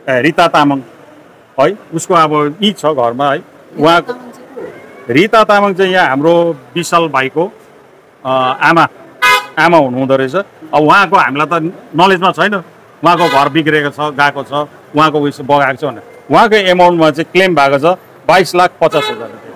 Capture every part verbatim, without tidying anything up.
रिता तामाङ है, उसको अब यी छ घरमा है। उहाँको रिता तामाङ चाहिँ यहाँ हाम्रो विशाल भाइको आमा आमा हुनुहुँदो रहेछ। अब उहाँको हामीलाई त नलेजमा छैन, उहाँको घर बिग्रेको छ, गएको छ, उहाँको उयस बगाएको छ भनेर। उहाँको एमाउन्टमा चाहिँ क्लेम भएको छ बाइस लाख पचास हजार रुपियाँ।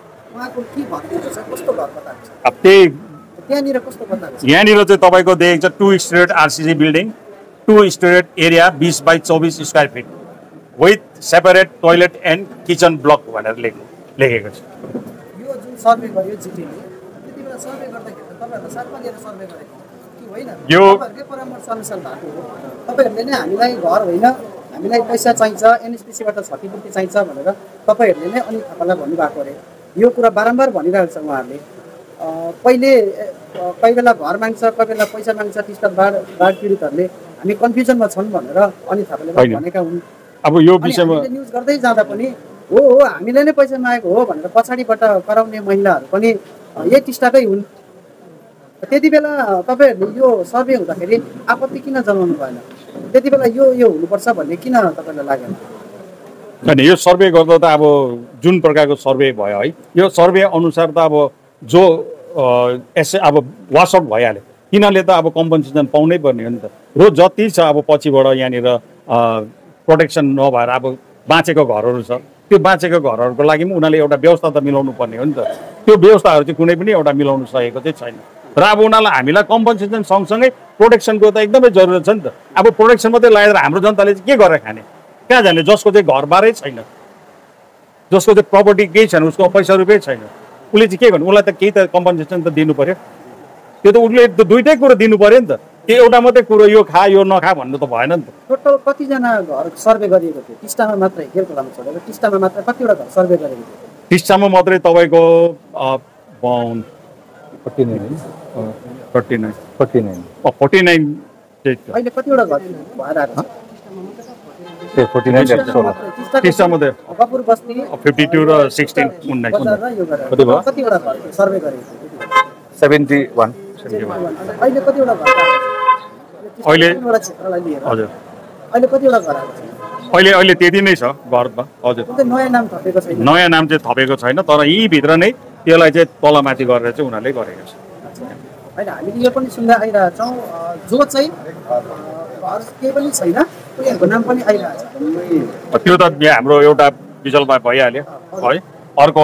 अब त्यही यहाँनिर चाहिँ तपाईँको देखेको छ two storeyed RCC building, two storeyed area बिस बाई चौबिस square feet with separate toilet and kitchen block भनेर लेख लेखेको छ। यो जुन सर्वे गर्यो जिटीले, त्यति बेला सर्वे गर्दाखेरि तपाईँहरूलाई साथ पालेर सर्वे गरेको कि होइन? यो तपाईँहरूकै परामर्श अनुसार भएको हो। तपाईँहरूले नै हामीलाई घर होइन, हामीलाई पैसा चाहिन्छ, एनएसपिसीबाट क्षतिपूर्ति चाहिन्छ भनेर तपाईँहरूले नै अनि थापालाई भन्नुभएको अरे। यो कुरा बारम्बार भनिरहेको छ उहाँहरूले। पहिले कोही बेला घर माग्छ, कोही बेला पैसा माग्छ, टिस्टा बाढ बाढ पीडितहरूले हामी कन्फ्युजनमा छन् भनेर अनि थापाले भनेका हुन्। अब यो विषयमा न्युज गर्दै जाँदा पनि हो हो हामीले नै पैसा मागेको हो भनेर पछाडिबाट कराउने महिलाहरू पनि यही टिस्टाकै हुन्। त्यति बेला तपाईँहरूले यो सर्वे हुँदाखेरि आपत्ति किन जनाउनु भएन? त्यति बेला यो यो हुनुपर्छ भन्ने किन तपाईँलाई लागेन? होइन, यो सर्वे गर्दा त अब जुन प्रकारको सर्वे भयो है, यो सर्वे अनुसार त अब जो एस अब वासआउट भइहाल्यो तिनीहरूले त अब कम्पन्सेसन पाउनै पर्ने हो नि त। र जति छ अब पछिबाट यहाँनिर प्रोटेक्सन नभएर अब बाँचेको घरहरू छ, त्यो बाँचेको घरहरूको लागि पनि उनीहरूले एउटा व्यवस्था त मिलाउनु पर्ने हो नि त। त्यो व्यवस्थाहरू चाहिँ कुनै पनि एउटा मिलाउनु सकेको चाहिँ छैन। र अब उनीहरूलाई हामीलाई कम्पन्सेसन सँगसँगै प्रोटेक्सनको त एकदमै जरुरत छ नि त। अब प्रोटेक्सन मात्रै लगाएर हाम्रो जनताले चाहिँ के गरेर खाने? कहाँ जाने? जसको चाहिँ घरबारै छैन, जसको चाहिँ प्रपर्टी केही छैन, उसको पैसा रुपियाँ छैन, उसले चाहिँ के गर्नु? उसलाई त केही त कम्पन्सेसन त दिनु पर्यो। त्यो त उसले त दुइटै कुरो दिनु पर्यो नि त। त्यो एउटा मात्रै कुरो यो खा यो नखा भन्नु त भएन नि त। टोटल कतिजना घर सर्वे गरिएको थियो? टिस्टामा मात्रै, गेलखोलामा छोडेर टिस्टामा मात्रै कतिवटा घर सर्वे गरेको थियो? टिस्टामा मात्रै तपाईँको forty nine forty nine forty nine forty nine अहिले कतिवटा घर भएर आएको छ? फोर्टी नाइन टिस्टामा त कपुर बस्ती फिफ्टी टू र सिक्सटिन उन्नाइस कतिवटा घर सर्वे गरेको थियो? सेभेन्टी वान अहिले कतिवटा घर अहिले क्षेत्रलाई लिएर हजुर अहिले कतिवटा घर आएको छ? अहिले अहिले त्यति नै छ घरमा। हजुर, नयाँ नाम थपेको छैन? नयाँ नाम चाहिँ थपेको छैन, तर यहीँभित्र नै त्यसलाई चाहिँ तलमाथि गरेर चाहिँ उनीहरूले गरेको छ। होइन, हामीले यो पनि सुन्दा आइरहेछौँ जो चाहिँ घर केही पनि छैन उनीहरूको नाम पनि आइरहेछ। त्यो त यहाँ हाम्रो एउटा विजलमा भइहाल्यो है। अर्को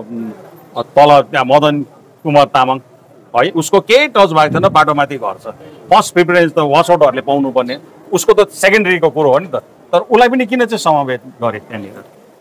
तल त्यहाँ मदन कुमार तामाङ है, उसको केही टच भएको छैन, बाटोमाथि घर छ। फर्स्ट प्रिफरेन्स त वासआउटहरूले पाउनुपर्ने, उसको त सेकेन्डरीको कुरो हो नि त। तर उसलाई पनि किन चाहिँ समावेश गरे त्यहाँनिर?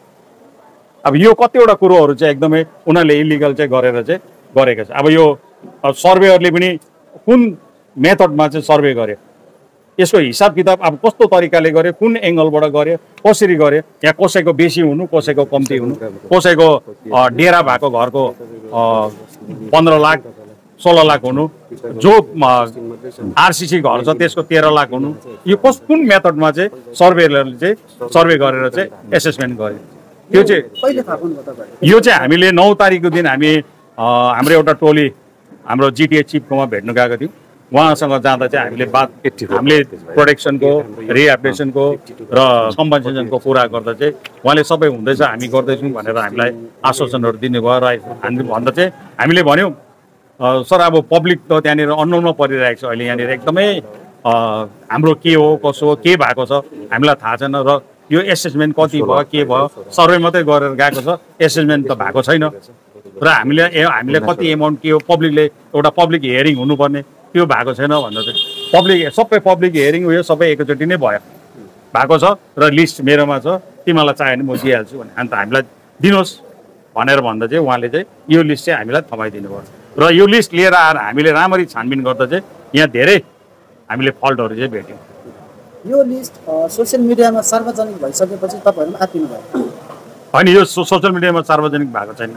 अब यो कतिवटा कुरोहरू चाहिँ एकदमै उनीहरूले इलिगल चाहिँ गरेर चाहिँ गरेको छ। अब यो सर्वेहरूले पनि कुन मेथडमा चाहिँ सर्वे गर्यो, यसको हिसाब किताब अब कस्तो तरिकाले गर्यो, कुन एङ्गलबाट गर्यो, कसरी गर्यो, यहाँ कसैको बेसी हुनु, कसैको कम्ती हुनु, कसैको डेरा भएको घरको पन्ध्र लाख सोह्र लाख हुनु, जो आरसिसी घर छ त्यसको तेह्र लाख हुनु, यो कस कुन मेथडमा चाहिँ सर्वेहरूले चाहिँ सर्वे गरेर चाहिँ एसेसमेन्ट गर्यो त्यो चाहिँ यो चाहिँ हामीले नौ तारिकको दिन हामी हाम्रो एउटा टोली हाम्रो जिटिए चिफकोमा भेट्न गएको थियौँ। उहाँसँग जाँदा चाहिँ हामीले बात हामीले प्रोटेक्सनको, रिहेबिलिटेसनको र कम्पन्सेसनको कुरा गर्दा चाहिँ उहाँले सबै हुँदैछ हामी गर्दैछौँ भनेर हामीलाई आश्वासनहरू दिनुभयो। र हामी भन्दा चाहिँ हामीले भन्यौँ सर अब पब्लिक त त्यहाँनिर अनौनमा परिरहेको छ अहिले, यहाँनिर एकदमै हाम्रो के हो कसो हो के भएको छ हामीलाई थाहा छैन। र यो एसेसमेन्ट कति भयो के भयो सर्वे मात्रै गरेर गएको छ, एसेसमेन्ट त भएको छैन। र हामीले हामीले कति एमाउन्ट के हो पब्लिकले एउटा पब्लिक हियरिङ हुनुपर्ने त्यो भएको छैन भन्दा चाहिँ पब्लिक सबै पब्लिक हियरिङ उयो सबै एकैचोटि नै भयो भएको छ। र लिस्ट मेरोमा छ, तिमीलाई चाहियो भने म दिइहाल्छु भने अन्त हामीलाई दिनुहोस् भनेर भन्दा चाहिँ उहाँले चाहिँ यो लिस्ट चाहिँ हामीलाई थमाइदिनु भयो। र यो लिस्ट लिएर आएर हामीले राम्ररी छानबिन गर्दा चाहिँ यहाँ धेरै हामीले फल्टहरू चाहिँ भेट्यौँ। यो लिस्ट सोसियल मिडियामा सार्वजनिक भइसकेपछि तपाईँहरू आत्तिनु भयो? होइन, यो सोसियल मिडियामा सार्वजनिक भएको छैन।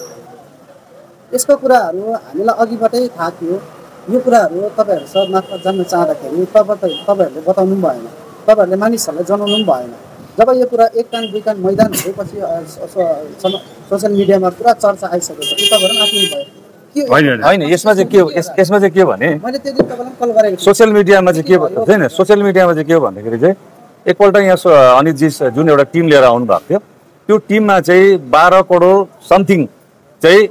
यसको कुराहरू हामीलाई अघिबाटै थाहा थियो। यो कुराहरू तपाईँहरू सब मार्फत जान्न चाहँदाखेरि तपाईँ तपाईँहरूले बताउनु पनि भएन, तपाईँहरूले मानिसहरूलाई जनाउनु पनि भएन। जब यो कुरा एक कान दुई कान मैदान भएपछि सोसियल मिडियामा पुरा चर्चा आइसकेपछि तपाईँहरू आत्तिनु भयो। होइन, यसमा चाहिँ के हो यसमा चाहिँ के हो भने मैले त्यो दिन तपाईँलाई कल गरेको सोसियल मिडियामा चाहिँ के छैन, सोसियल मिडियामा चाहिँ के हो भन्दाखेरि चाहिँ एकपल्ट यहाँ अनितजी जुन एउटा टिम लिएर आउनु भएको थियो त्यो टिममा चाहिँ बाह्र करोड समथिङ चाहिँ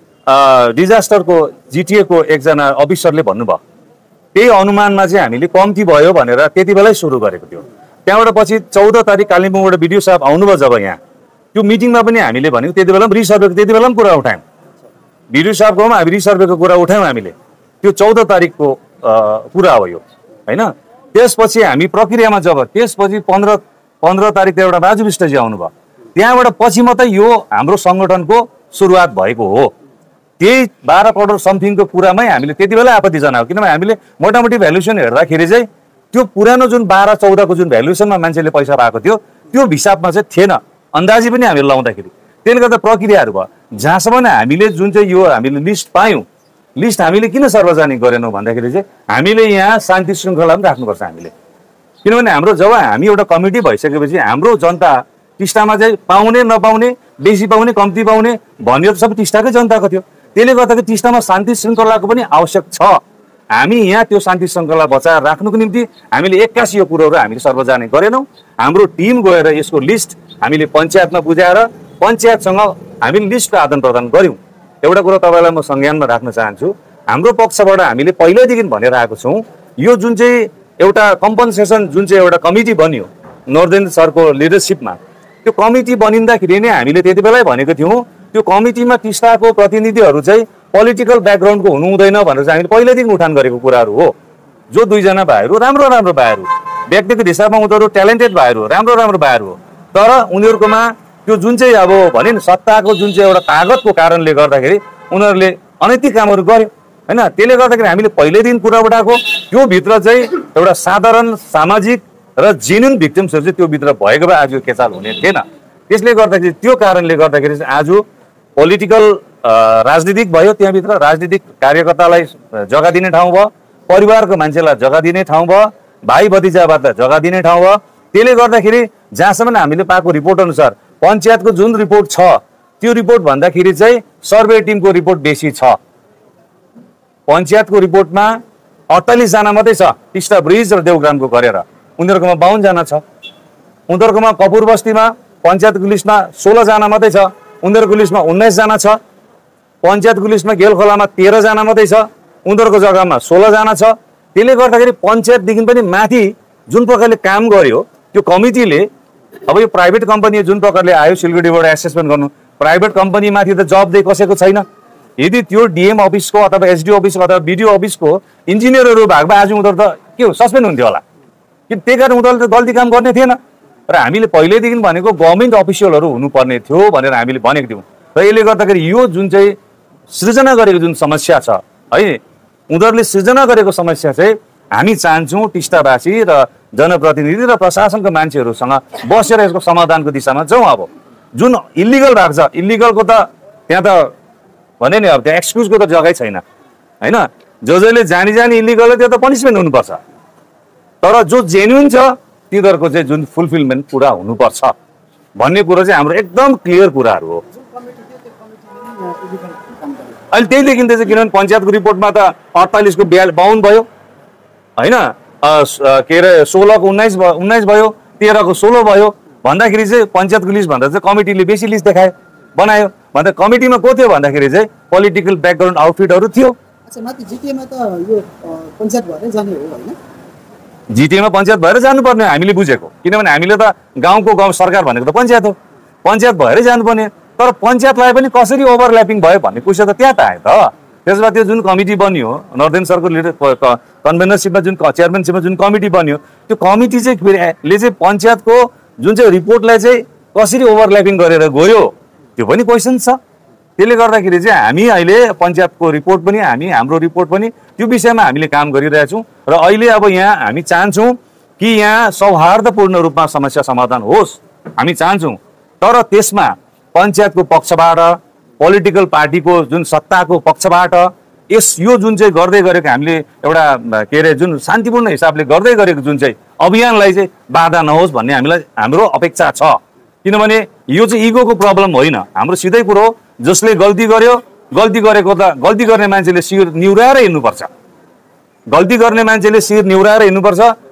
डिजास्टरको जिटिएको एकजना अफिसरले भन्नुभयो। त्यही अनुमानमा चाहिँ हामीले कम्ती भयो भनेर त्यति बेलै सुरु गरेको थियो। त्यहाँबाट पछि चौध तारिक कालिम्पोङबाट बिडिओ साहब आउनुभयो जब यहाँ त्यो मिटिङमा पनि हामीले भन्यौँ, त्यति बेला पनि रिसर्भेको त्यति बेला पनि कुरा उठायौँ। बिडिओ साहबकोमा हामी रिसर्भेको कुरा उठायौँ हामीले। त्यो चौध तारिकको कुरा हो यो होइन। त्यसपछि हामी प्रक्रियामा जब त्यसपछि पन्ध्र पन्ध्र तारिक एउटा राजु विष्टजी आउनुभयो। त्यहाँबाट पछि मात्रै यो हाम्रो सङ्गठनको सुरुवात भएको हो। त्यही बाह्र करोड समथिङको कुरामै हामीले त्यति बेला आपत्ति जनायो, किनभने हामीले मोटामोटी भ्यालुएसन हेर्दाखेरि चाहिँ त्यो पुरानो जुन बाह्र चौधको जुन भ्यालुएसनमा मान्छेले पैसा पाएको थियो त्यो हिसाबमा चाहिँ थिएन, अन्दाजी पनि हामीले लाउँदाखेरि। त्यसले गर्दा प्रक्रियाहरू भयो। जहाँसम्म हामीले जुन चाहिँ यो हामीले लिस्ट पायौँ, लिस्ट हामीले किन सार्वजनिक गरेनौँ भन्दाखेरि चाहिँ हामीले यहाँ शान्ति श्रृङ्खला पनि राख्नुपर्छ हामीले। किनभने हाम्रो जब हामी एउटा कमिटी भइसकेपछि हाम्रो जनता टिस्टामा चाहिँ पाउने नपाउने, बेसी पाउने कम्ती पाउने भन्यो त सबै टिस्टाकै जनताको थियो। त्यसले गर्दाखेरि टिस्टामा शान्ति श्रृङ्खलाको पनि आवश्यक छ। हामी यहाँ त्यो शान्ति श्रृङ्खला बचाएर राख्नुको निम्ति हामीले एक्कासी यो कुरोहरू हामीले सार्वजनिक गरेनौँ। हाम्रो टिम गएर यसको लिस्ट हामीले पञ्चायतमा बुझाएर पञ्चायतसँग हामीले लिस्टको आदान प्रदान गऱ्यौँ। एउटा कुरो तपाईँलाई म संज्ञानमा राख्न चाहन्छु, हाम्रो पक्षबाट हामीले पहिल्यैदेखि भनेर आएको छौँ, यो जुन चाहिँ एउटा कम्पन्सेसन जुन चाहिँ एउटा कमिटी बन्यो नर्देन सरको लिडरसिपमा, त्यो कमिटी बनिँदाखेरि नै हामीले त्यति बेलै भनेको थियौँ त्यो कमिटीमा टिस्टाको प्रतिनिधिहरू चाहिँ पोलिटिकल ब्याकग्राउन्डको हुनु हुँदैन भनेर चाहिँ हामीले पहिल्यैदेखि उठान गरेको कुराहरू हो। जो दुईजना भाइहरू राम्रो राम्रो भाइहरू, व्यक्तिगत हिसाबमा उनीहरू ट्यालेन्टेड भाइहरू, राम्रो राम्रो भाइहरू हो, तर उनीहरूकोमा त्यो जुन चाहिँ अब भने नि सत्ताको जुन चाहिँ एउटा तागतको कारणले गर्दाखेरि उनीहरूले अनैतिक कामहरू गर्यो होइन। त्यसले गर्दाखेरि हामीले पहिल्यैदेखि कुरा उठाएको त्यो भित्र चाहिँ एउटा साधारण सामाजिक र जेन्युन भिक्टिम्सहरू चाहिँ त्यो भित्र भएको भए आज यो केचाल हुने थिएन। त्यसले गर्दाखेरि त्यो कारणले गर्दाखेरि चाहिँ आज पोलिटिकल राजनीतिक भयो, त्यहाँभित्र राजनीतिक कार्यकर्तालाई जग्गा दिने ठाउँ भयो, परिवारको मान्छेलाई जग्गा दिने ठाउँ भयो, भाइ भतिजाहरूलाई जग्गा दिने ठाउँ भयो। त्यसले गर्दाखेरि जहाँसम्म हामीले पाएको रिपोर्ट अनुसार पञ्चायतको जुन रिपोर्ट छ त्यो रिपोर्ट भन्दाखेरि चाहिँ सर्वे टिमको रिपोर्ट बेसी छ। पञ्चायतको रिपोर्टमा अडतालिसजना मात्रै छ टिस्टा ब्रिज र देवग्रामको गरेर, उनीहरूकोमा बाहुनजना छ। उनीहरूकोमा कपुर बस्तीमा पञ्चायतको लिस्टमा सोह्रजना मात्रै छ, उनीहरूको लिस्टमा उन्नाइसजना छ। पञ्चायतको लिस्टमा गेलखोलामा तेह्रजना मात्रै छ, उनीहरूको जग्गामा सोह्रजना छ। त्यसले गर्दाखेरि पञ्चायतदेखि पनि माथि जुन प्रकारले काम गर्यो त्यो कमिटीले, अब यो प्राइभेट कम्पनी जुन प्रकारले आयो सिलगढीबाट एसेसमेन्ट गर्नु, प्राइभेट कम्पनीमाथि त जब दिए कसैको छैन। यदि त्यो डिएम अफिसको अथवा एसडिओ अफिसको अथवा बिडिओ अफिसको इन्जिनियरहरू भएको भए आज उनीहरू त के हो सस्पेन्ड हुन्थ्यो होला, कि त्यही कारण उनीहरूले त गल्ती काम गर्ने थिएन। र हामीले पहिल्यैदेखि भनेको गभर्मेन्ट अफिसियलहरू हुनुपर्ने थियो भनेर हामीले भनेको थियौँ। र यसले गर्दाखेरि यो जुन चाहिँ सृजना गरेको जुन समस्या छ है, उनीहरूले सृजना गरेको समस्या चाहिँ हामी चाहन्छौँ टिस्टावासी र जनप्रतिनिधि र प्रशासनको मान्छेहरूसँग बसेर यसको समाधानको दिशामा जाउँ। अब जुन इलिगल भएको छ, इलिगलको त त्यहाँ त भने नि अब त्यहाँ एक्सक्युजको त जग्गै छैन होइन। जो जसले जानी जानी इलिगल त्यो त पनिसमेन्ट हुनुपर्छ, तर जो जेन्युन छ तिनीहरूको चाहिँ जुन फुलफिलमेन्ट पुरा हुनुपर्छ भन्ने कुरो चाहिँ हाम्रो एकदम क्लियर कुराहरू हो। अहिले त्यही देखिन्छ चाहिँ, किनभने पञ्चायतको रिपोर्टमा त अडतालिसको बिहा बाहुन भयो होइन, के अरे सोह्रको उन्नाइस भयो उन्नाइस भयो तेह्रको सोह्र भयो भन्दाखेरि चाहिँ पञ्चायतको लिस्ट भन्दा चाहिँ कमिटीले बेसी लिस्ट देखायो बनायो भन्दा कमिटीमा को थियो भन्दाखेरि चाहिँ पोलिटिकल ब्याकग्राउन्ड आउटफिटहरू थियो। जिटिएमा त यो पञ्चायत भएरै जाने हो होइन, जिटिएमा पञ्चायत भएर जानुपर्ने हामीले बुझेको, किनभने हामीले त गाउँको गाउँ सरकार भनेको त पञ्चायत हो, पञ्चायत भएरै जानुपर्ने। तर पञ्चायतलाई पनि कसरी ओभरल्यापिङ भयो भन्ने क्वेसन त त्यहाँ त आयो त। त्यसमा त्यो जुन कमिटी बन्यो नर्देन सरको लिडर कन्भेनरसिपमा जुन चेयरम्यानसिपमा जुन कमिटी बन्यो त्यो कमिटी चाहिँ ले चाहिँ पञ्चायतको जुन चाहिँ रिपोर्टलाई चाहिँ कसरी ओभरल्यापिङ गरेर गयो त्यो पनि क्वेसन छ। त्यसले गर्दाखेरि चाहिँ हामी अहिले पञ्चायतको रिपोर्ट पनि हामी हाम्रो रिपोर्ट पनि त्यो विषयमा हामीले काम गरिरहेछौँ। र अहिले अब यहाँ हामी चाहन्छौँ कि यहाँ सौहार्दपूर्ण रूपमा समस्या समाधान होस् हामी चाहन्छौँ, तर त्यसमा पञ्चायतको पक्षबाट पोलिटिकल पार्टीको जुन सत्ताको पक्षबाट यस यो जुन चाहिँ गर्दै गरेको हामीले एउटा के अरे जुन शान्तिपूर्ण हिसाबले गर्दै गरेको जुन चाहिँ अभियानलाई चाहिँ बाधा नहोस् भन्ने हामीलाई हाम्रो अपेक्षा छ। किनभने यो चाहिँ इगोको प्रब्लम होइन, हाम्रो सिधै कुरो हो, जसले गल्ती गर्यो गल्ती गरेको त गल्ती गर्ने मान्छेले शिर निहुराएर हिँड्नुपर्छ, गल्ती गर्ने मान्छेले शिर निहुराएर हिँड्नुपर्छ।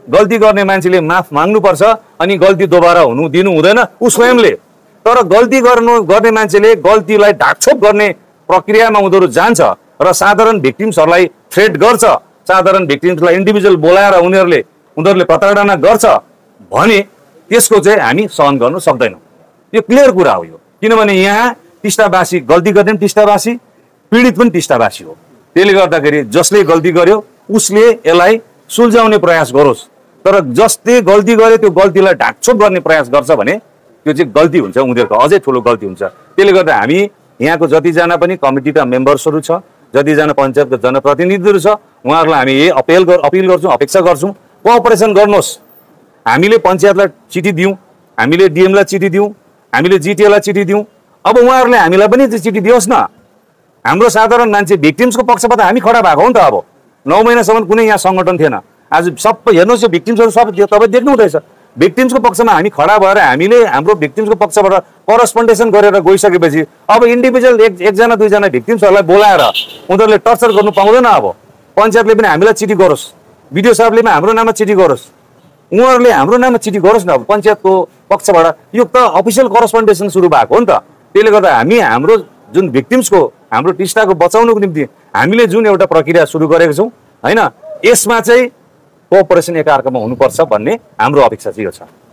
गल्ती गर्ने मान्छेले माफ माग्नुपर्छ अनि गल्ती दोबारा हुनु दिनु हुँदैन ऊ स्वयंले। तर गल्ती गर्नु गर्ने मान्छेले गल्तीलाई ढाकछोप गर्ने प्रक्रियामा उनीहरू जान्छ र साधारण भिक्टिम्सहरूलाई थ्रेट गर्छ, साधारण भिक्टिम्सलाई इन्डिभिजुअल बोलाएर उनीहरूले उनीहरूले प्रताडना गर्छ भने त्यसको चाहिँ हामी सहन गर्नु सक्दैनौँ। यो क्लियर कुरा हो यो, किनभने यहाँ टिस्टावासी गल्ती गर्ने पनि टिस्टावासी, पीडित पनि टिस्टावासी हो। त्यसले गर्दाखेरि जसले गल्ती गर्यो उसले यसलाई सुल्झाउने प्रयास गरोस्, तर जसले गल्ती गर्यो त्यो गल्तीलाई ढाकछोप गर्ने प्रयास गर्छ भने त्यो चाहिँ गल्ती हुन्छ, उनीहरूको अझै ठुलो गल्ती हुन्छ। त्यसले गर्दा हामी यहाँको जतिजना पनि कमिटीका मेम्बर्सहरू छ, जतिजना पञ्चायतको जनप्रतिनिधिहरू छ, उहाँहरूलाई हामी यही अपिल अपिल गर्छौँ, अपेक्षा गर्छौँ, कोअपरेसन गर्नुहोस्। हामीले पञ्चायतलाई चिठी दियौँ, हामीले डिएमलाई चिठी दियौँ, हामीले जिटिएलाई चिठी दियौँ, अब उहाँहरूले हामीलाई पनि चिठी दियोस् न। हाम्रो साधारण मान्छे भिक्टिम्सको पक्षबाट हामी खडा भएको हो नि त। अब नौ महिनासम्म कुनै यहाँ सङ्गठन थिएन, आज सबै हेर्नुहोस् यो भिक्टिम्सहरू सब तपाईँ देख्नु हुँदैछ। भिक्टिम्सको पक्षमा हामी खडा भएर हामीले हाम्रो भिक्टिम्सको पक्षबाट करस्पोन्डेसन गरेर गइसकेपछि अब इन्डिभिजुअल एक एकजना दुईजना भिक्टिम्सहरूलाई बोलाएर उनीहरूले टर्चर गर्नु पाउँदैन। अब पञ्चायतले पनि हामीलाई चिठी गरोस्, बिडिओ साहबले पनि हाम्रो नाममा चिठी गरोस्, उहाँहरूले हाम्रो नाममा चिठी गरोस् न। अब पञ्चायतको पक्षबाट यो त अफिसियल करस्पोन्डेसन सुरु भएको हो नि त। त्यसले गर्दा हामी हाम्रो जुन भिक्टिम्सको हाम्रो टिस्टाको बचाउनको निम्ति हामीले जुन एउटा प्रक्रिया सुरु गरेको छौँ होइन, यसमा चाहिँ कोअपरेसन एकअर्कामा हुनुपर्छ भन्ने हाम्रो अपेक्षा चाहिँ यो छ।